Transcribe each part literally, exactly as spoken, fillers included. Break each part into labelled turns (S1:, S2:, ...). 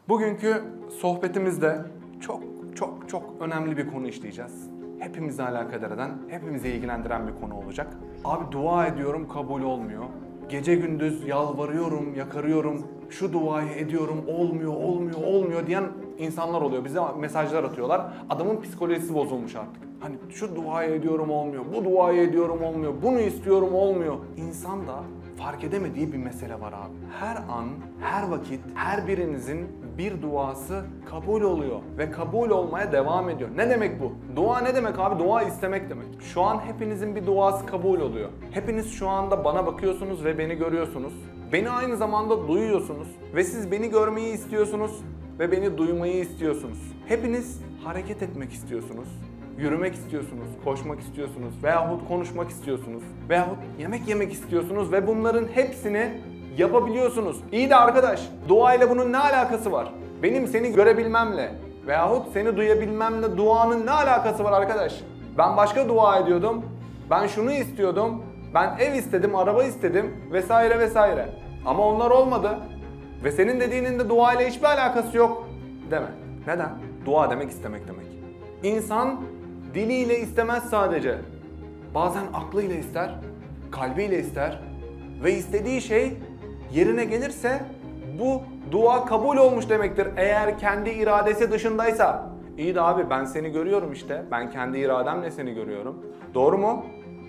S1: Bugünkü sohbetimizde çok çok çok önemli bir konu işleyeceğiz. Hepimizi alakadar eden, hepimizi ilgilendiren bir konu olacak. Abi dua ediyorum kabul olmuyor. Gece gündüz yalvarıyorum, yakarıyorum, şu duayı ediyorum olmuyor, olmuyor, olmuyor diyen insanlar oluyor. Bize mesajlar atıyorlar. Adamın psikolojisi bozulmuş artık. Hani şu duayı ediyorum olmuyor, bu duayı ediyorum olmuyor, bunu istiyorum olmuyor. İnsan da fark edemediği bir mesele var abi. Her an, her vakit, her birinizin bir duası kabul oluyor ve kabul olmaya devam ediyor. Ne demek bu? Dua ne demek abi? Dua istemek demek. Şu an hepinizin bir duası kabul oluyor. Hepiniz şu anda bana bakıyorsunuz ve beni görüyorsunuz. Beni aynı zamanda duyuyorsunuz ve siz beni görmeyi istiyorsunuz ve beni duymayı istiyorsunuz. Hepiniz hareket etmek istiyorsunuz. Yürümek istiyorsunuz, koşmak istiyorsunuz veyahut konuşmak istiyorsunuz veyahut yemek yemek istiyorsunuz ve bunların hepsini yapabiliyorsunuz. İyi de arkadaş, dua ile bunun ne alakası var? Benim seni görebilmemle veyahut seni duyabilmemle duanın ne alakası var arkadaş? Ben başka dua ediyordum, ben şunu istiyordum, ben ev istedim, araba istedim vesaire vesaire. Ama onlar olmadı ve senin dediğinin de dua ile hiçbir alakası yok deme. Neden? Dua demek istemek demek. İnsan diliyle istemez sadece. Bazen aklıyla ister, kalbiyle ister ve istediği şey yerine gelirse bu dua kabul olmuş demektir. Eğer kendi iradesi dışındaysa. İyi de abi ben seni görüyorum işte. Ben kendi irademle seni görüyorum. Doğru mu?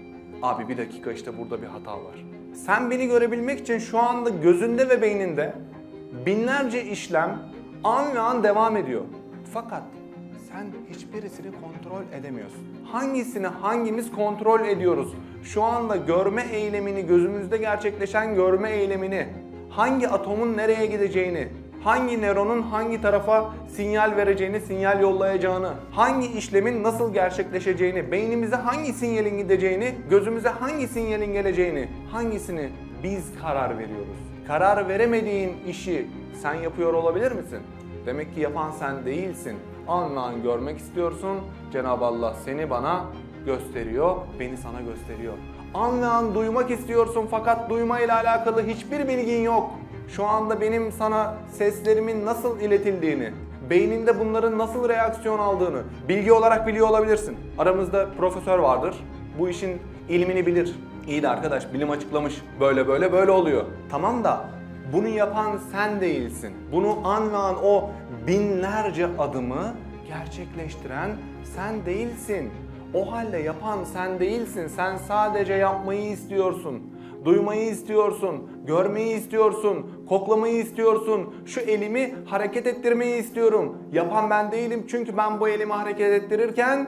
S1: Abi bir dakika, işte burada bir hata var. Sen beni görebilmek için şu anda gözünde ve beyninde binlerce işlem an ve an devam ediyor. Fakat sen hiçbirisini kontrol edemiyorsun. Hangisini hangimiz kontrol ediyoruz? Şu anda görme eylemini, gözümüzde gerçekleşen görme eylemini, hangi atomun nereye gideceğini, hangi nöronun hangi tarafa sinyal vereceğini, sinyal yollayacağını, hangi işlemin nasıl gerçekleşeceğini, beynimize hangi sinyalin gideceğini, gözümüze hangi sinyalin geleceğini, hangisini biz karar veriyoruz. Karar veremediğin işi sen yapıyor olabilir misin? Demek ki yapan sen değilsin. An ve an görmek istiyorsun. Cenab-ı Allah seni bana gösteriyor, beni sana gösteriyor. An ve an duymak istiyorsun fakat duyma ile alakalı hiçbir bilgin yok. Şu anda benim sana seslerimin nasıl iletildiğini, beyninde bunların nasıl reaksiyon aldığını bilgi olarak biliyor olabilirsin. Aramızda profesör vardır. Bu işin ilmini bilir. İyi de arkadaş bilim açıklamış. Böyle böyle böyle oluyor. Tamam da bunu yapan sen değilsin. Bunu an ve an o binlerce adımı gerçekleştiren sen değilsin. O halde yapan sen değilsin. Sen sadece yapmayı istiyorsun. Duymayı istiyorsun. Görmeyi istiyorsun. Koklamayı istiyorsun. Şu elimi hareket ettirmeyi istiyorum. Yapan ben değilim çünkü ben bu elimi hareket ettirirken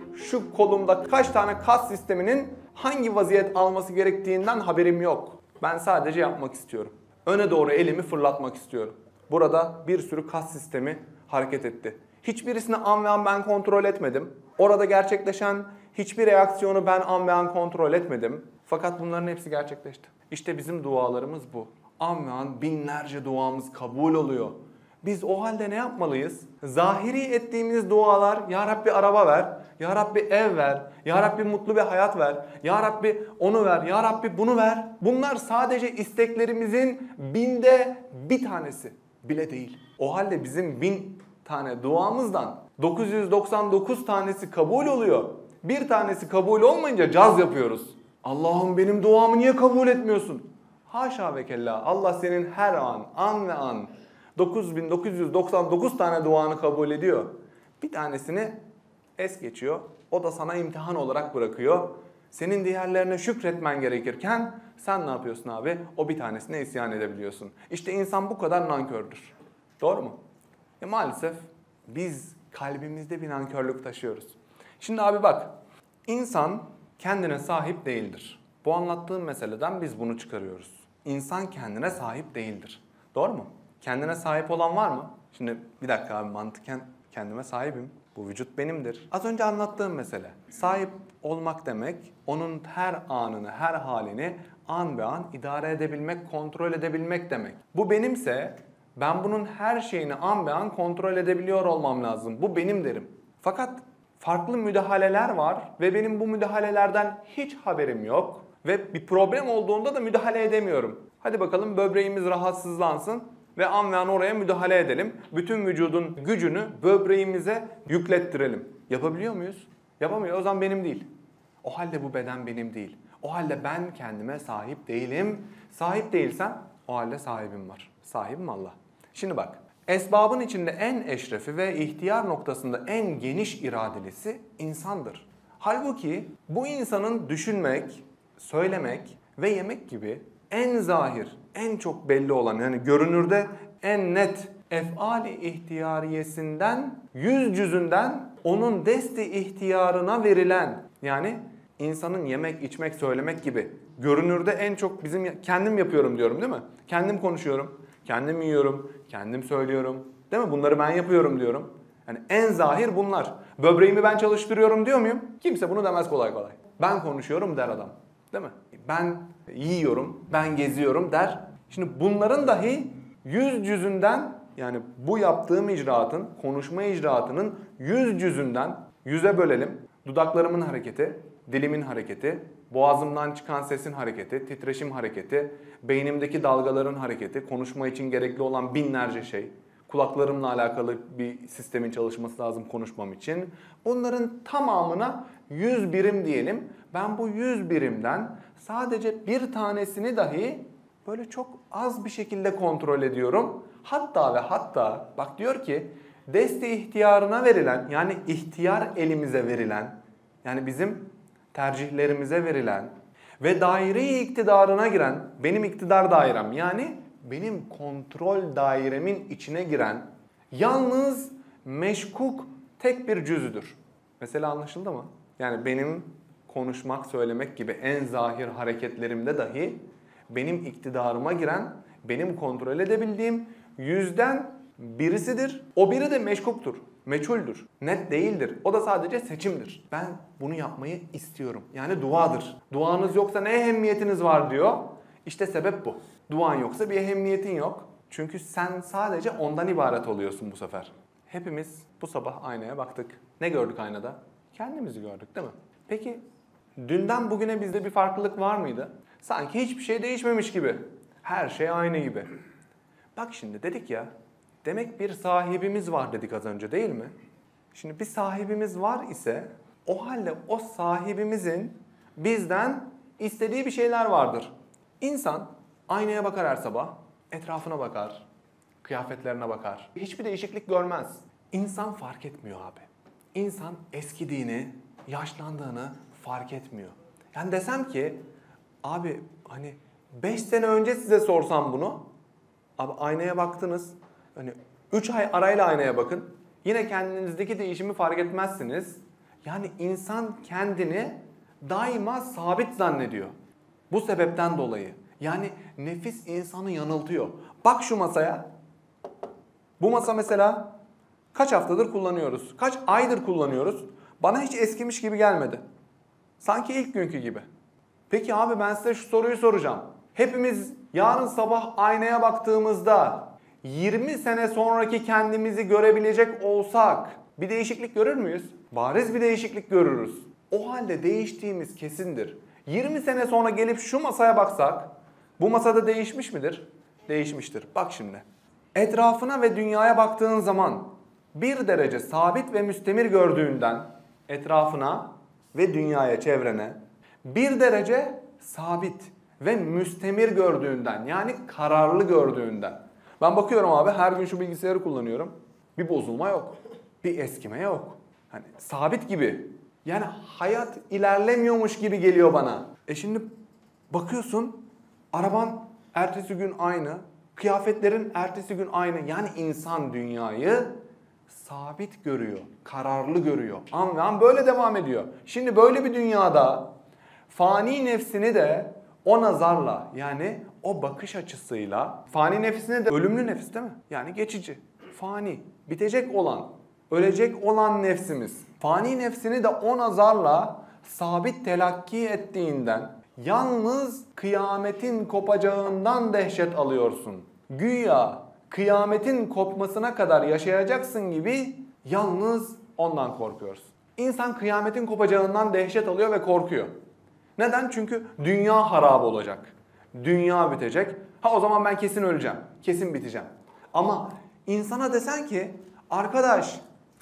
S1: şu kolumda kaç tane kas sisteminin hangi vaziyet alması gerektiğinden haberim yok. Ben sadece yapmak istiyorum. Öne doğru elimi fırlatmak istiyorum. Burada bir sürü kas sistemi hareket etti. Hiçbirisini an ve an ben kontrol etmedim. Orada gerçekleşen hiçbir reaksiyonu ben an ve an kontrol etmedim. Fakat bunların hepsi gerçekleşti. İşte bizim dualarımız bu. An ve an binlerce duamız kabul oluyor. Biz o halde ne yapmalıyız? Zahiri ettiğimiz dualar, Ya Rabbi araba ver, Ya Rabbi ev ver, Ya Rabbi mutlu bir hayat ver, Ya Rabbi onu ver, Ya Rabbi bunu ver. Bunlar sadece isteklerimizin binde bir tanesi bile değil. O halde bizim bin tane duamızdan dokuz yüz doksan dokuz tanesi kabul oluyor. Bir tanesi kabul olmayınca caz yapıyoruz. Allah'ım benim duamı niye kabul etmiyorsun? Haşa ve kella, Allah senin her an, an ve an dokuz bin dokuz yüz doksan dokuz tane duanı kabul ediyor. Bir tanesini es geçiyor. O da sana imtihan olarak bırakıyor. Senin diğerlerine şükretmen gerekirken sen ne yapıyorsun abi? O bir tanesine isyan edebiliyorsun. İşte insan bu kadar nankördür. Doğru mu? E maalesef biz kalbimizde bir nankörlük taşıyoruz. Şimdi abi bak, insan kendine sahip değildir. Bu anlattığım meseleden biz bunu çıkarıyoruz. İnsan kendine sahip değildir. Doğru mu? Kendine sahip olan var mı? Şimdi bir dakika abi, mantıken kendime sahibim. Bu vücut benimdir. Az önce anlattığım mesele. Sahip olmak demek, onun her anını, her halini an be an idare edebilmek, kontrol edebilmek demek. Bu benimse ben bunun her şeyini an be an kontrol edebiliyor olmam lazım. Bu benim derim. Fakat farklı müdahaleler var ve benim bu müdahalelerden hiç haberim yok. Ve bir problem olduğunda da müdahale edemiyorum. Hadi bakalım böbreğimiz rahatsızlansın. ve an ve an oraya müdahale edelim. Bütün vücudun gücünü böbreğimize yüklettirelim. Yapabiliyor muyuz? Yapamıyor. O zaman benim değil. O halde bu beden benim değil. O halde ben kendime sahip değilim. Sahip değilsem o halde sahibim var. Sahibim Allah. Şimdi bak. Esbabın içinde en eşrefi ve ihtiyar noktasında en geniş iradelisi insandır. Halbuki bu insanın düşünmek, söylemek ve yemek gibi en zahir, en çok belli olan, yani görünürde en net ef'ali ihtiyariyesinden, yüz cüzünden onun desti ihtiyarına verilen, yani insanın yemek, içmek, söylemek gibi görünürde en çok bizim kendim yapıyorum diyorum değil mi? Kendim konuşuyorum, kendim yiyorum, kendim söylüyorum. Değil mi? Bunları ben yapıyorum diyorum. Yani en zahir bunlar. Böbreğimi ben çalıştırıyorum diyor muyum? Kimse bunu demez kolay kolay. Ben konuşuyorum der adam. Değil mi? Ben yiyorum, ben geziyorum der. Şimdi bunların dahi yüz cüzünden, yani bu yaptığım icraatın, konuşma icraatının yüz cüzünden yüze bölelim. Dudaklarımın hareketi, dilimin hareketi, boğazımdan çıkan sesin hareketi, titreşim hareketi, beynimdeki dalgaların hareketi, konuşma için gerekli olan binlerce şey. Kulaklarımla alakalı bir sistemin çalışması lazım konuşmam için. Bunların tamamına yüz birim diyelim. Ben bu yüz birimden sadece bir tanesini dahi böyle çok az bir şekilde kontrol ediyorum. Hatta ve hatta bak diyor ki desti ihtiyarına verilen, yani ihtiyar elimize verilen, yani bizim tercihlerimize verilen ve daire-i iktidarına giren, benim iktidar dairem, yani benim kontrol dairemin içine giren yalnız meşkuk tek bir cüzüdür. Mesela anlaşıldı mı? Yani benim konuşmak, söylemek gibi en zahir hareketlerimde dahi benim iktidarıma giren, benim kontrol edebildiğim yüzden birisidir. O biri de meşkuktur, meçhuldür, net değildir. O da sadece seçimdir. Ben bunu yapmayı istiyorum. Yani duadır. Duanız yoksa ne ehemmiyetiniz var diyor. İşte sebep bu. Duan yoksa bir ehemmiyetin yok. Çünkü sen sadece ondan ibaret oluyorsun bu sefer. Hepimiz bu sabah aynaya baktık. Ne gördük aynada? Kendimizi gördük değil mi? Peki dünden bugüne bizde bir farklılık var mıydı? Sanki hiçbir şey değişmemiş gibi. Her şey aynı gibi. Bak şimdi dedik ya, demek bir sahibimiz var dedik az önce değil mi? Şimdi bir sahibimiz var ise o halde o sahibimizin bizden istediği bir şeyler vardır. İnsan aynaya bakar her sabah, etrafına bakar, kıyafetlerine bakar. Hiçbir değişiklik görmez. İnsan fark etmiyor abi. İnsan eskidiğini, yaşlandığını fark etmiyor. Yani desem ki, abi hani beş sene önce size sorsam bunu, abi aynaya baktınız, hani üç ay arayla aynaya bakın, yine kendinizdeki değişimi fark etmezsiniz. Yani insan kendini daima sabit zannediyor. Bu sebepten dolayı. Yani nefis insanı yanıltıyor. Bak şu masaya. Bu masa mesela kaç haftadır kullanıyoruz? Kaç aydır kullanıyoruz? Bana hiç eskimiş gibi gelmedi. Sanki ilk günkü gibi. Peki abi ben size şu soruyu soracağım. Hepimiz yarın sabah aynaya baktığımızda yirmi sene sonraki kendimizi görebilecek olsak bir değişiklik görür müyüz? Bariz bir değişiklik görürüz. O halde değiştiğimiz kesindir. yirmi sene sonra gelip şu masaya baksak, bu masada değişmiş midir? Değişmiştir. Bak şimdi. Etrafına ve dünyaya baktığın zaman bir derece sabit ve müstemir gördüğünden etrafına ve dünyaya, çevrene bir derece sabit ve müstemir gördüğünden, yani kararlı gördüğünden. Ben bakıyorum abi, her gün şu bilgisayarı kullanıyorum. Bir bozulma yok. Bir eskime yok. Hani sabit gibi. Yani hayat ilerlemiyormuş gibi geliyor bana. E şimdi bakıyorsun, araban ertesi gün aynı, kıyafetlerin ertesi gün aynı. Yani insan dünyayı sabit görüyor, kararlı görüyor. An ve an böyle devam ediyor. Şimdi böyle bir dünyada fani nefsini de o nazarla, yani o bakış açısıyla, fani nefsini de ölümlü nefis değil mi? Yani geçici, fani, bitecek olan, ölecek olan nefsimiz. Fani nefsini de o nazarla sabit telakki ettiğinden yalnız kıyametin kopacağından dehşet alıyorsun. Güya kıyametin kopmasına kadar yaşayacaksın gibi yalnız ondan korkuyorsun. İnsan kıyametin kopacağından dehşet alıyor ve korkuyor. Neden? Çünkü dünya harap olacak. Dünya bitecek. Ha o zaman ben kesin öleceğim. Kesin biteceğim. Ama insana desen ki arkadaş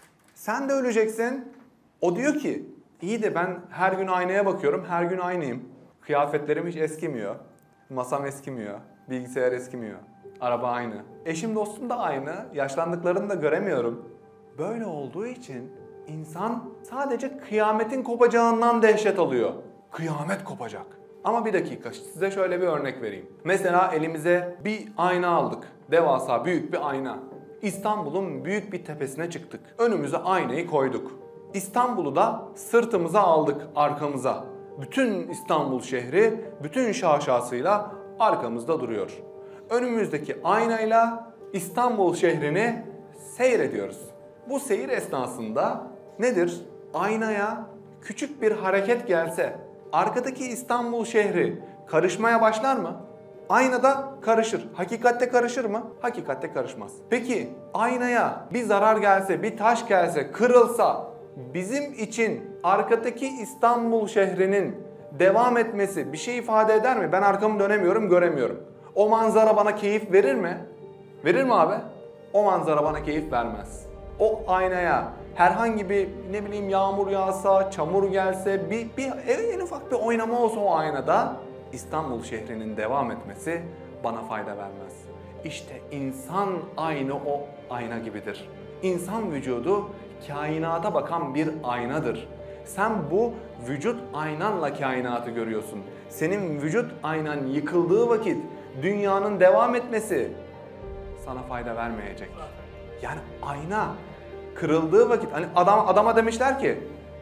S1: sen de öleceksin. O diyor ki iyi de ben her gün aynaya bakıyorum, her gün aynıyım. Kıyafetlerim hiç eskimiyor. Masam eskimiyor. Bilgisayar eskimiyor. Araba aynı. Eşim dostum da aynı. Yaşlandıklarını da göremiyorum. Böyle olduğu için insan sadece kıyametin kopacağından dehşet alıyor. Kıyamet kopacak. Ama bir dakika size şöyle bir örnek vereyim. Mesela elimize bir ayna aldık. Devasa büyük bir ayna. İstanbul'un büyük bir tepesine çıktık. Önümüze aynayı koyduk. İstanbul'u da sırtımıza aldık, arkamıza. Bütün İstanbul şehri bütün şaşasıyla arkamızda duruyor. Önümüzdeki aynayla İstanbul şehrini seyrediyoruz. Bu seyir esnasında nedir? Aynaya küçük bir hareket gelse arkadaki İstanbul şehri karışmaya başlar mı? Aynada karışır. Hakikatte karışır mı? Hakikatte karışmaz. Peki aynaya bir zarar gelse, bir taş gelse, kırılsa bizim için arkadaki İstanbul şehrinin devam etmesi bir şey ifade eder mi? Ben arkamı dönemiyorum, göremiyorum. O manzara bana keyif verir mi? Verir mi abi? O manzara bana keyif vermez. O aynaya herhangi bir ne bileyim yağmur yağsa, çamur gelse, bir, bir en ufak bir oynama olsa o aynada İstanbul şehrinin devam etmesi bana fayda vermez. İşte insan aynı o ayna gibidir. İnsan vücudu kainata bakan bir aynadır. Sen bu vücut aynanla kainatı görüyorsun. Senin vücut aynan yıkıldığı vakit dünyanın devam etmesi sana fayda vermeyecek. Yani ayna kırıldığı vakit hani adam adama demişler ki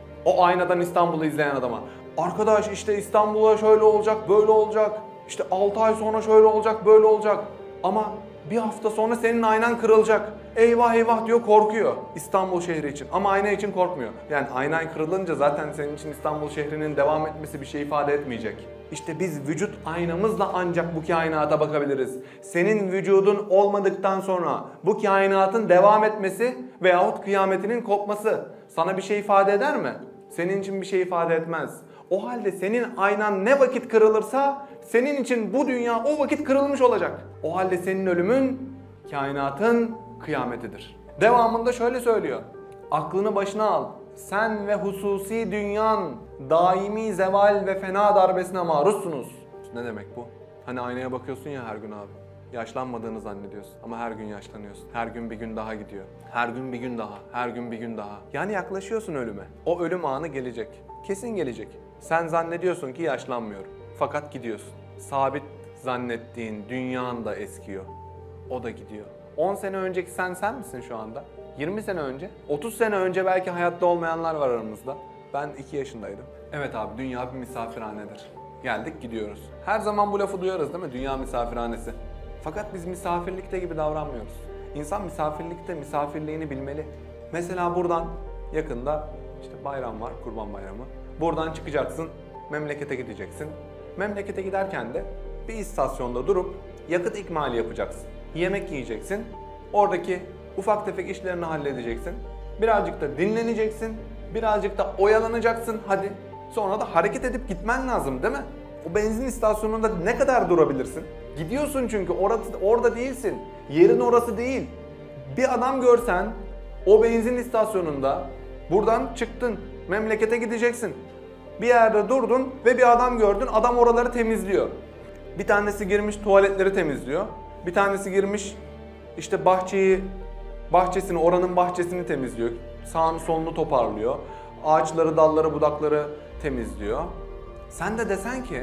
S1: o aynadan İstanbul'u izleyen adama arkadaş işte İstanbul'a şöyle olacak, böyle olacak. İşte altı ay sonra şöyle olacak, böyle olacak. Ama bir hafta sonra senin aynan kırılacak. Eyvah eyvah diyor, korkuyor İstanbul şehri için. Ama ayna için korkmuyor. Yani ayna kırılınca zaten senin için İstanbul şehrinin devam etmesi bir şey ifade etmeyecek. İşte biz vücut aynamızla ancak bu kainata bakabiliriz. Senin vücudun olmadıktan sonra bu kainatın devam etmesi veyahut kıyametinin kopması sana bir şey ifade eder mi? Senin için bir şey ifade etmez. O halde senin aynan ne vakit kırılırsa senin için bu dünya o vakit kırılmış olacak. O halde senin ölümün kainatın kıyametidir. Devamında şöyle söylüyor. Aklını başına al. Sen ve hususi dünyan daimi zeval ve fena darbesine maruzsunuz. Ne demek bu? Hani aynaya bakıyorsun ya her gün abi. Yaşlanmadığını zannediyorsun ama her gün yaşlanıyorsun. Her gün bir gün daha gidiyor. Her gün bir gün daha, her gün bir gün daha. Yani yaklaşıyorsun ölüme. O ölüm anı gelecek. Kesin gelecek. Sen zannediyorsun ki yaşlanmıyorum. Fakat gidiyorsun. Sabit zannettiğin dünyan da eskiyor. O da gidiyor. on sene önceki sen sen misin şu anda? yirmi sene önce? otuz sene önce belki hayatta olmayanlar var aramızda. Ben iki yaşındaydım. Evet abi, dünya bir misafirhanedir. Geldik gidiyoruz. Her zaman bu lafı duyarız değil mi? Dünya misafirhanesi. Fakat biz misafirlikte gibi davranmıyoruz. İnsan misafirlikte misafirliğini bilmeli. Mesela buradan yakında işte bayram var, Kurban Bayramı. Buradan çıkacaksın, memlekete gideceksin. Memlekete giderken de bir istasyonda durup yakıt ikmali yapacaksın. Yemek yiyeceksin. Oradaki ufak tefek işlerini halledeceksin. Birazcık da dinleneceksin. Birazcık da oyalanacaksın hadi. Sonra da hareket edip gitmen lazım değil mi? O benzin istasyonunda ne kadar durabilirsin? Gidiyorsun çünkü orada, orada değilsin. Yerin orası değil. Bir adam görsen o benzin istasyonunda buradan çıktın, memlekete gideceksin. Bir yerde durdun ve bir adam gördün, adam oraları temizliyor. Bir tanesi girmiş tuvaletleri temizliyor. Bir tanesi girmiş işte bahçeyi, bahçesini, oranın bahçesini temizliyor. Sağını solunu toparlıyor. Ağaçları, dalları, budakları temizliyor. Sen de desen ki,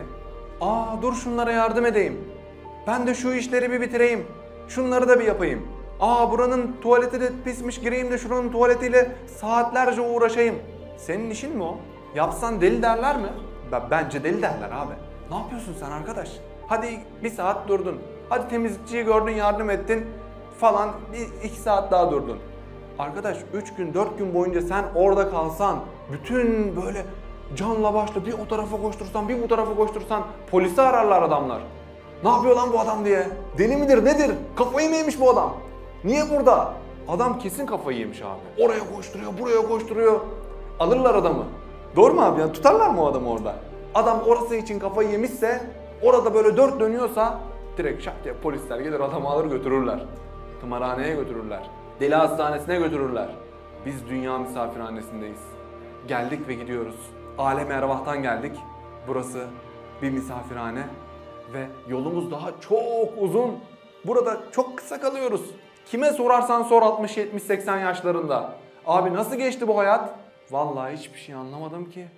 S1: aa dur şunlara yardım edeyim. Ben de şu işleri bir bitireyim. Şunları da bir yapayım. Aa buranın tuvaleti de pismiş, gireyim de şuranın tuvaletiyle saatlerce uğraşayım. Senin işin mi o? Yapsan deli derler mi? Bence deli derler abi. Ne yapıyorsun sen arkadaş? Hadi bir saat durdun. Hadi temizlikçiyi gördün, yardım ettin falan, bir iki saat daha durdun. Arkadaş üç gün dört gün boyunca sen orada kalsan, bütün böyle canla başla bir o tarafa koştursan, bir bu tarafa koştursan polisi ararlar adamlar. Ne yapıyor lan bu adam diye? Deli midir nedir? Kafayı mı yemiş bu adam? Niye burada? Adam kesin kafayı yemiş abi. Oraya koşturuyor, buraya koşturuyor. Alırlar adamı. Doğru mu abi? Yani tutarlar mı o adamı orada? Adam orası için kafayı yemişse, orada böyle dört dönüyorsa direkt şak diye polisler gelir adamı alır götürürler. tımarhaneye götürürler. Deli hastanesine götürürler. Biz dünya misafirhanesindeyiz. Geldik ve gidiyoruz. Alem ervahtan geldik. Burası bir misafirhane ve yolumuz daha çok uzun. Burada çok kısa kalıyoruz. Kime sorarsan sor altmış yetmiş seksen yaşlarında. Abi nasıl geçti bu hayat? Vallahi hiçbir şey anlamadım ki.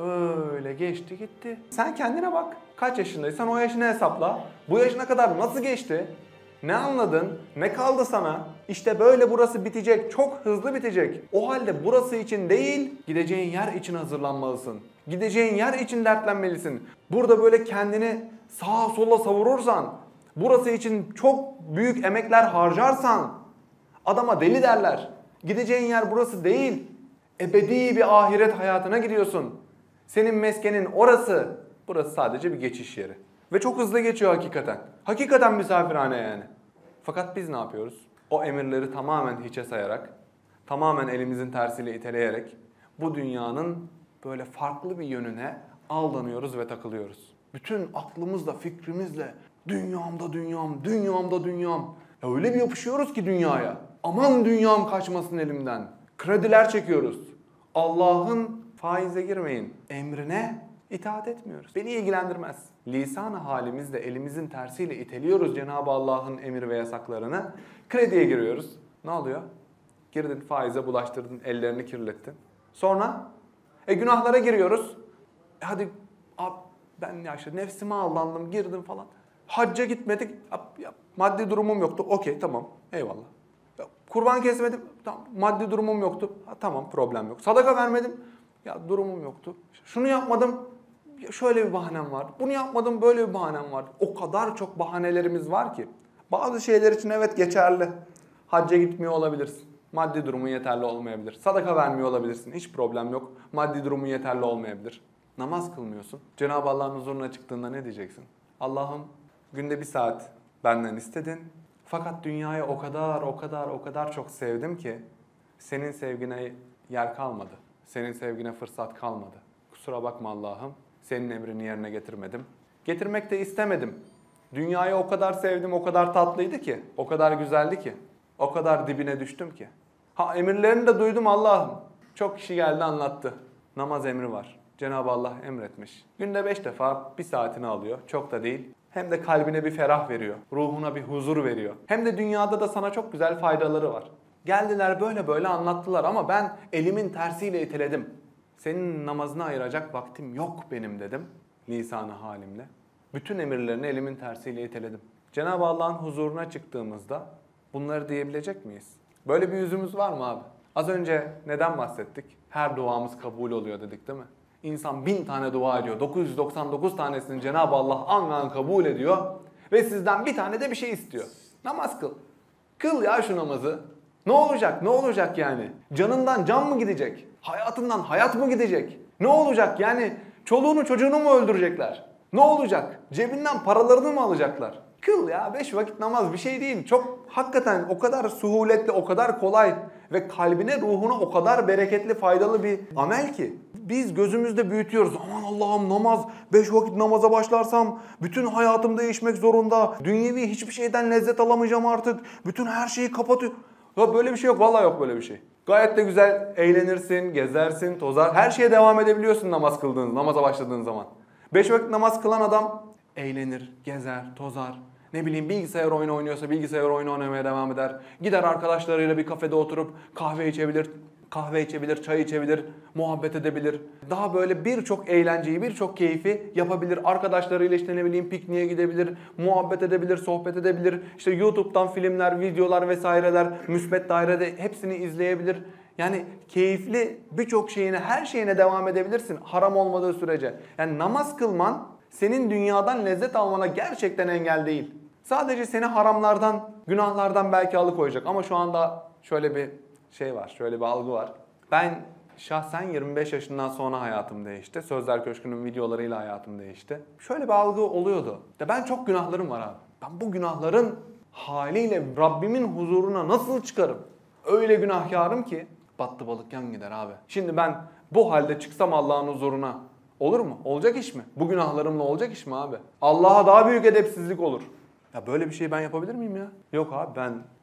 S1: Öyle geçti gitti. Sen kendine bak. Kaç yaşındaysan o yaşını hesapla. Bu yaşına kadar nasıl geçti? Ne anladın? Ne kaldı sana? İşte böyle burası bitecek. Çok hızlı bitecek. O halde burası için değil, gideceğin yer için hazırlanmalısın. Gideceğin yer için dertlenmelisin. Burada böyle kendini sağa sola savurursan, burası için çok büyük emekler harcarsan, adama deli derler. Gideceğin yer burası değil. Ebedi bir ahiret hayatına gidiyorsun. Senin meskenin orası. Burası sadece bir geçiş yeri. Ve çok hızlı geçiyor hakikaten. Hakikaten misafirhane yani. Fakat biz ne yapıyoruz? O emirleri tamamen hiçe sayarak, tamamen elimizin tersiyle iteleyerek bu dünyanın böyle farklı bir yönüne aldanıyoruz ve takılıyoruz. Bütün aklımızla, fikrimizle dünyamda dünyam, dünyamda dünyam. Ya öyle bir yapışıyoruz ki dünyaya. Aman dünyam kaçmasın elimden. Krediler çekiyoruz. Allah'ın faize girmeyin emrine İtaat etmiyoruz. Beni ilgilendirmez. Lisan-ı halimizle elimizin tersiyle iteliyoruz Cenab-ı Allah'ın emir ve yasaklarını. Krediye giriyoruz. Ne oluyor? Girdin faize bulaştırdın, ellerini kirlettin. Sonra e günahlara giriyoruz. E hadi ab, ben ya işte nefsime aldandım, girdim falan. Hacca gitmedik. Ab, ya, maddi durumum yoktu. Okey tamam. Eyvallah. Ya, kurban kesmedim. Tamam. Maddi durumum yoktu. Ha, tamam problem yok. Sadaka vermedim. Ya durumum yoktu. Şunu yapmadım. Şöyle bir bahanem var. Bunu yapmadım böyle bir bahanem var. O kadar çok bahanelerimiz var ki. Bazı şeyler için evet geçerli. Hacca gitmiyor olabilirsin. Maddi durumun yeterli olmayabilir. Sadaka vermiyor olabilirsin. Hiç problem yok. Maddi durumun yeterli olmayabilir. Namaz kılmıyorsun. Cenab-ı Allah'ın huzuruna çıktığında ne diyeceksin? Allah'ım günde bir saat benden istedin. Fakat dünyayı o kadar o kadar o kadar çok sevdim ki senin sevgine yer kalmadı. Senin sevgine fırsat kalmadı. Kusura bakma Allah'ım. Senin emrini yerine getirmedim. Getirmek de istemedim. Dünyayı o kadar sevdim, o kadar tatlıydı ki, o kadar güzeldi ki, o kadar dibine düştüm ki. Ha emirlerini de duydum Allah'ım. Çok kişi geldi anlattı. Namaz emri var. Cenab-ı Allah emretmiş. Günde beş defa bir saatini alıyor. Çok da değil. Hem de kalbine bir ferah veriyor. Ruhuna bir huzur veriyor. Hem de dünyada da sana çok güzel faydaları var. Geldiler böyle böyle anlattılar ama ben elimin tersiyle iteledim. Senin namazına ayıracak vaktim yok benim dedim lisan-ı halimle. Bütün emirlerini elimin tersiyle iteledim. Cenab-ı Allah'ın huzuruna çıktığımızda bunları diyebilecek miyiz? Böyle bir yüzümüz var mı abi? Az önce neden bahsettik? Her duamız kabul oluyor dedik değil mi? İnsan bin tane dua ediyor. dokuz yüz doksan dokuz tanesini Cenab-ı Allah an ve an kabul ediyor. Ve sizden bir tane de bir şey istiyor. Namaz kıl. Kıl ya şu namazı. Ne olacak? Ne olacak yani? Canından can mı gidecek? Hayatından hayat mı gidecek? Ne olacak? Yani çoluğunu çocuğunu mu öldürecekler? Ne olacak? Cebinden paralarını mı alacaklar? Kıl ya. Beş vakit namaz bir şey değil. Çok hakikaten o kadar suhuletli, o kadar kolay ve kalbine, ruhuna o kadar bereketli, faydalı bir amel ki. Biz gözümüzde büyütüyoruz. Aman Allah'ım namaz, beş vakit namaza başlarsam bütün hayatım değişmek zorunda. Dünyevi hiçbir şeyden lezzet alamayacağım artık. Bütün her şeyi kapatıyor. Ya böyle bir şey yok. Vallahi yok böyle bir şey. Gayet de güzel eğlenirsin, gezersin, tozar. Her şeye devam edebiliyorsun namaz kıldığın, namaza başladığın zaman. Beş vakit namaz kılan adam eğlenir, gezer, tozar. Ne bileyim bilgisayar oyunu oynuyorsa bilgisayar oyunu oynamaya devam eder. Gider arkadaşlarıyla bir kafede oturup kahve içebilir, kahve içebilir, çay içebilir, muhabbet edebilir. Daha böyle birçok eğlenceyi, birçok keyfi yapabilir. Arkadaşlarıyla işte ne bileyim pikniğe gidebilir, muhabbet edebilir, sohbet edebilir. İşte YouTube'dan filmler, videolar vesaireler, müsbet dairede hepsini izleyebilir. Yani keyifli birçok şeyine, her şeyine devam edebilirsin haram olmadığı sürece. Yani namaz kılman senin dünyadan lezzet almana gerçekten engel değil. Sadece seni haramlardan, günahlardan belki alıkoyacak. Ama şu anda şöyle bir şey var, şöyle bir algı var. Ben şahsen yirmi beş yaşından sonra hayatım değişti. Sözler Köşkü'nün videolarıyla hayatım değişti. Şöyle bir algı oluyordu. De ben çok günahlarım var abi. Ben bu günahların haliyle Rabbimin huzuruna nasıl çıkarım? Öyle günahkarım ki battı balık yan gider abi. Şimdi ben bu halde çıksam Allah'ın huzuruna olur mu? Olacak iş mi? Bu günahlarımla olacak iş mi abi? Allah'a daha büyük edepsizlik olur. Ya böyle bir şeyi ben yapabilir miyim ya? Yok abi ben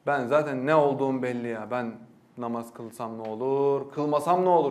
S1: Ben zaten ne olduğum belli ya. Ben namaz kılsam ne olur, kılmasam ne olur?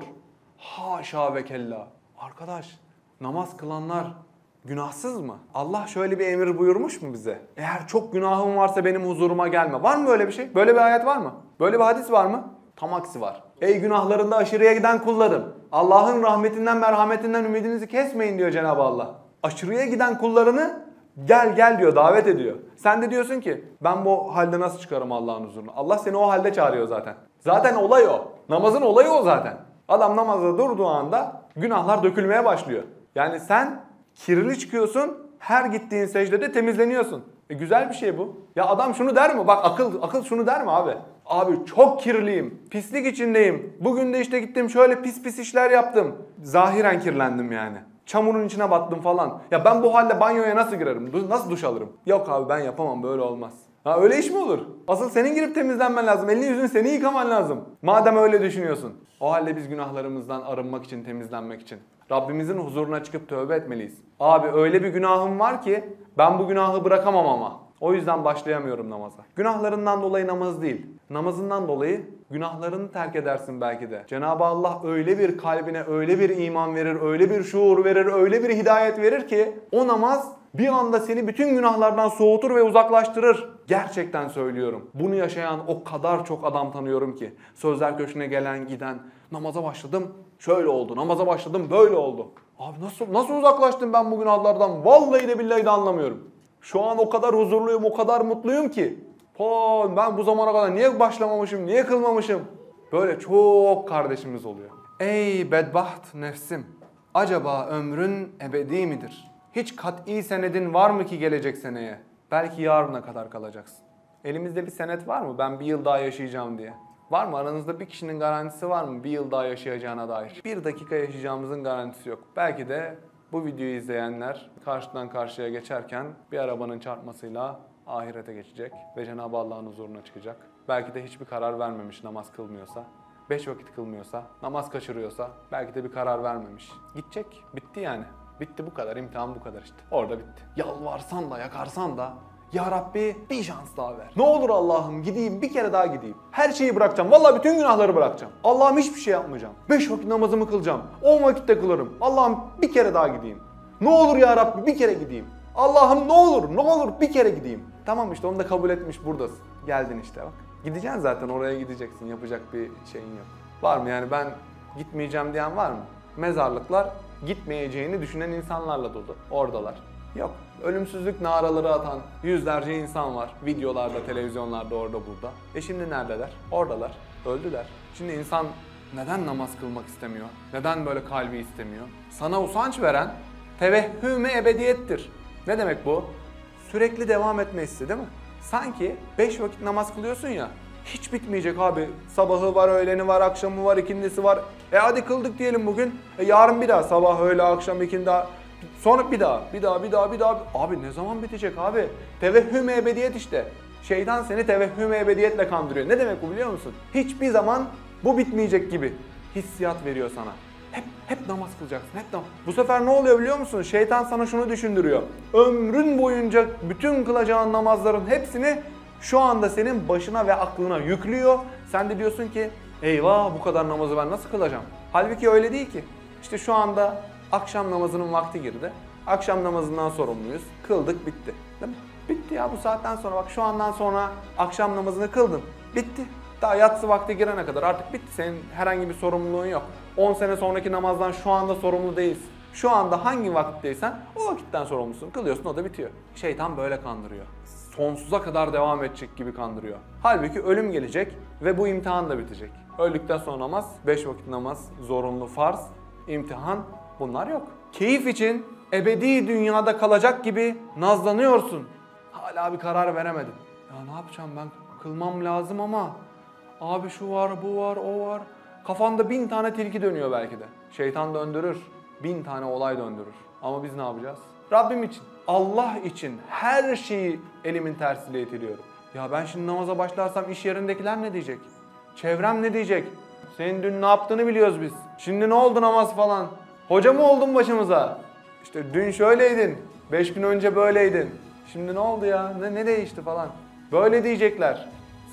S1: Haşa ve kella. Arkadaş, namaz kılanlar günahsız mı? Allah şöyle bir emir buyurmuş mu bize? Eğer çok günahın varsa benim huzuruma gelme. Var mı böyle bir şey? Böyle bir ayet var mı? Böyle bir hadis var mı? Tam aksi var. Ey günahlarında aşırıya giden kullarım. Allah'ın rahmetinden, merhametinden ümidinizi kesmeyin diyor Cenab-ı Allah. Aşırıya giden kullarını gel gel diyor, davet ediyor. Sen de diyorsun ki ben bu halde nasıl çıkarım Allah'ın huzuruna? Allah seni o halde çağırıyor zaten. Zaten olay o. Namazın olayı o zaten. Adam namazda durduğu anda günahlar dökülmeye başlıyor. Yani sen kirli çıkıyorsun, her gittiğin secdede temizleniyorsun. E güzel bir şey bu. Ya adam şunu der mi? Bak akıl akıl şunu der mi abi? Abi çok kirliyim, pislik içindeyim. Bugün de işte gittim şöyle pis pis işler yaptım. Zahiren kirlendim yani. Çamurun içine battım falan. Ya ben bu halde banyoya nasıl girerim? Nasıl duş alırım? Yok abi ben yapamam, böyle olmaz. Ha öyle iş mi olur? Asıl senin girip temizlenmen lazım. Elini yüzünü seni yıkaman lazım. Madem öyle düşünüyorsun. O halde biz günahlarımızdan arınmak için, temizlenmek için Rabbimizin huzuruna çıkıp tövbe etmeliyiz. Abi öyle bir günahım var ki ben bu günahı bırakamam ama. O yüzden başlayamıyorum namaza. Günahlarından dolayı namaz değil. Namazından dolayı günahlarını terk edersin belki de. Cenab-ı Allah öyle bir kalbine öyle bir iman verir, öyle bir şuur verir, öyle bir hidayet verir ki o namaz bir anda seni bütün günahlardan soğutur ve uzaklaştırır. Gerçekten söylüyorum. Bunu yaşayan o kadar çok adam tanıyorum ki. Sözler Köşkü'ne gelen giden, namaza başladım şöyle oldu, namaza başladım böyle oldu. Abi nasıl nasıl uzaklaştım ben bu günahlardan? Vallahi de billahi de anlamıyorum. Şu an o kadar huzurluyum, o kadar mutluyum ki. Po, ben bu zamana kadar niye başlamamışım, niye kılmamışım? Böyle çok kardeşimiz oluyor. Ey bedbaht nefsim, acaba ömrün ebedi midir? Hiç kat'i senedin var mı ki gelecek seneye? Belki yarına kadar kalacaksın. Elimizde bir senet var mı? Ben bir yıl daha yaşayacağım diye. Var mı? Aranızda bir kişinin garantisi var mı? Bir yıl daha yaşayacağına dair. Bir dakika yaşayacağımızın garantisi yok. Belki de bu videoyu izleyenler karşıdan karşıya geçerken bir arabanın çarpmasıyla ahirete geçecek ve Cenab-ı Allah'ın huzuruna çıkacak. Belki de hiçbir karar vermemiş namaz kılmıyorsa, beş vakit kılmıyorsa, namaz kaçırıyorsa belki de bir karar vermemiş. Gidecek. Bitti yani. Bitti bu kadar. İmtihan bu kadar işte. Orada bitti. Yalvarsan da yakarsan da ya Rabbi bir şans daha ver. Ne olur Allah'ım gideyim bir kere daha gideyim. Her şeyi bırakacağım. Vallahi bütün günahları bırakacağım. Allah'ım hiçbir şey yapmayacağım. Beş vakit namazımı kılacağım. On vakitte kılarım. Allah'ım bir kere daha gideyim. Ne olur ya Rabbi bir kere gideyim. Allah'ım ne olur ne olur bir kere gideyim. Tamam işte onu da kabul etmiş buradasın. Geldin işte bak. Gideceksin zaten oraya gideceksin. Yapacak bir şeyin yok. Var mı yani ben gitmeyeceğim diyen var mı? Mezarlıklar gitmeyeceğini düşünen insanlarla dolu. Oradalar. Yok. Ölümsüzlük naraları atan yüzlerce insan var. Videolarda, televizyonlarda, orada burada. E şimdi neredeler? Oradalar. Öldüler. Şimdi insan neden namaz kılmak istemiyor? Neden böyle kalbi istemiyor? Sana usanç veren tevehhüm-i ebediyettir. Ne demek bu? Sürekli devam etme hissi değil mi? Sanki beş vakit namaz kılıyorsun ya, hiç bitmeyecek abi. Sabahı var, öğleni var, akşamı var, ikindisi var. E hadi kıldık diyelim bugün. E yarın bir daha sabah, öğle, akşam, ikindi daha. Sonra bir daha, bir daha, bir daha, bir daha. Abi ne zaman bitecek abi? Tevehhüm-i ebediyet işte. Şeytan seni tevehhüm-i ebediyetle kandırıyor. Ne demek bu biliyor musun? Hiçbir zaman bu bitmeyecek gibi hissiyat veriyor sana. Hep hep namaz kılacaksın, hep namaz. Bu sefer ne oluyor biliyor musun? Şeytan sana şunu düşündürüyor. Ömrün boyunca bütün kılacağın namazların hepsini şu anda senin başına ve aklına yüklüyor. Sen de diyorsun ki eyvah bu kadar namazı ben nasıl kılacağım? Halbuki öyle değil ki. İşte şu anda akşam namazının vakti girdi. Akşam namazından sorumluyuz. Kıldık bitti. Değil mi? Bitti ya bu saatten sonra bak şu andan sonra akşam namazını kıldın. Bitti. Daha yatsı vakti girene kadar artık bitti. Senin herhangi bir sorumluluğun yok. on sene sonraki namazdan şu anda sorumlu değilsin. Şu anda hangi vakitteysen o vakitten sorumlusun. Kılıyorsun o da bitiyor. Şeytan böyle kandırıyor. Sonsuza kadar devam edecek gibi kandırıyor. Halbuki ölüm gelecek ve bu imtihan da bitecek. Öldükten sonra namaz, beş vakit namaz, zorunlu farz, imtihan bunlar yok. Keyif için ebedi dünyada kalacak gibi nazlanıyorsun. Hala bir karar veremedin. Ya ne yapacağım ben? Kılmam lazım ama abi şu var, bu var, o var. Kafanda bin tane tilki dönüyor belki de. Şeytan döndürür. Bin tane olay döndürür. Ama biz ne yapacağız? Rabbim için, Allah için her şeyi elimin tersiyle itiliyorum. Ya ben şimdi namaza başlarsam iş yerindekiler ne diyecek? Çevrem ne diyecek? Senin dün ne yaptığını biliyoruz biz. Şimdi ne oldu namaz falan? Hoca mı oldun başımıza? İşte dün şöyleydin. Beş gün önce böyleydin. Şimdi ne oldu ya? Ne, ne değişti falan? Böyle diyecekler.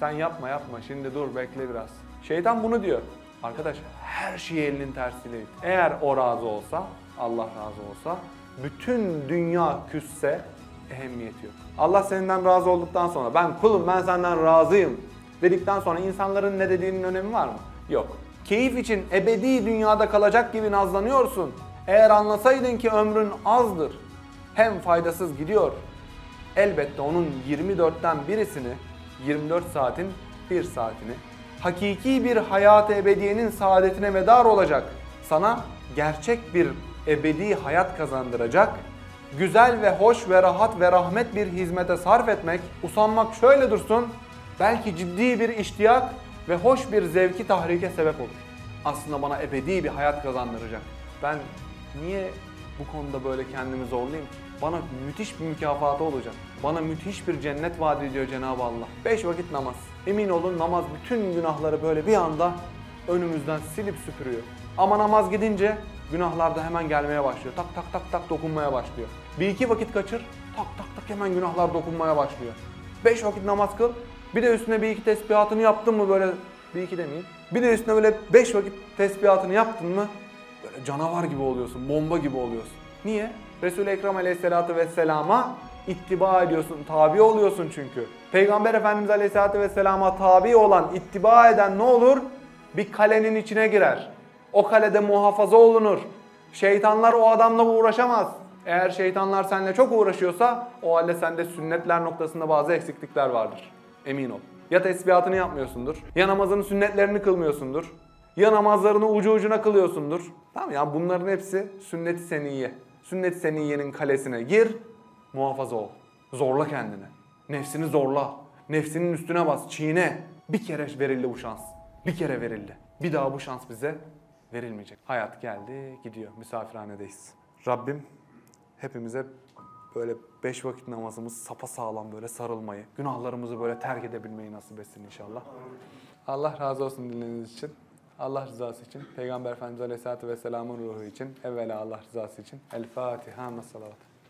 S1: Sen yapma yapma şimdi dur bekle biraz. Şeytan bunu diyor. Arkadaş her şeyi elinin tersiyle it. Eğer o razı olsa, Allah razı olsa, bütün dünya küsse ehemmiyeti yok. Allah senden razı olduktan sonra ben kulum ben senden razıyım dedikten sonra insanların ne dediğinin önemi var mı? Yok. Keyif için ebedi dünyada kalacak gibi nazlanıyorsun. Eğer anlasaydın ki ömrün azdır, hem faydasız gidiyor. Elbette onun yirmi dörtten birisini, yirmi dört saatin bir saatini, hakiki bir hayat-ı ebediyenin saadetine medar olacak, sana gerçek bir ebedi hayat kazandıracak, güzel ve hoş ve rahat ve rahmet bir hizmete sarf etmek, usanmak şöyle dursun, belki ciddi bir iştiyak ve hoş bir zevki tahrike sebep olur. Aslında bana ebedi bir hayat kazandıracak. Ben niye bu konuda böyle kendimi zorlayayım ki? Bana müthiş bir mükafatı olacak. Bana müthiş bir cennet vaat ediyor Cenab-ı Allah. Beş vakit namaz. Emin olun namaz bütün günahları böyle bir anda önümüzden silip süpürüyor. Ama namaz gidince günahlar da hemen gelmeye başlıyor. Tak tak tak tak dokunmaya başlıyor. Bir iki vakit kaçır, tak tak tak hemen günahlar dokunmaya başlıyor. Beş vakit namaz kıl, bir de üstüne bir iki tesbihatını yaptın mı böyle, bir iki demeyeyim. Bir de üstüne böyle beş vakit tesbihatını yaptın mı böyle canavar gibi oluyorsun, bomba gibi oluyorsun. Niye? Resul-i Ekrem Aleyhisselatü Vesselam'a ittiba ediyorsun, tabi oluyorsun çünkü. Peygamber Efendimiz Aleyhisselatü Vesselam'a tabi olan, ittiba eden ne olur? Bir kalenin içine girer. O kalede muhafaza olunur. Şeytanlar o adamla uğraşamaz. Eğer şeytanlar seninle çok uğraşıyorsa o halde sende sünnetler noktasında bazı eksiklikler vardır. Emin ol. Ya tesbihatını yapmıyorsundur, ya namazının sünnetlerini kılmıyorsundur, ya namazlarını ucu ucuna kılıyorsundur. Tamam ya bunların hepsi sünnet-i seniyye. Sünnet-i seniyyenin kalesine gir, muhafaza ol. Zorla kendini. Nefsini zorla. Nefsinin üstüne bas, çiğne. Bir kere verildi bu şans. Bir kere verildi. Bir daha bu şans bize verilmeyecek. Hayat geldi, gidiyor. Misafirhanedeyiz. Rabbim hepimize böyle beş vakit namazımız sapasağlam böyle sarılmayı, günahlarımızı böyle terk edebilmeyi nasip etsin inşallah. Allah razı olsun dinlediğiniz için. Allah rızası için, Peygamber Efendimiz Aleyhisselatü Vesselam'ın ruhu için, evvela Allah rızası için. El Fatiha, Salavat.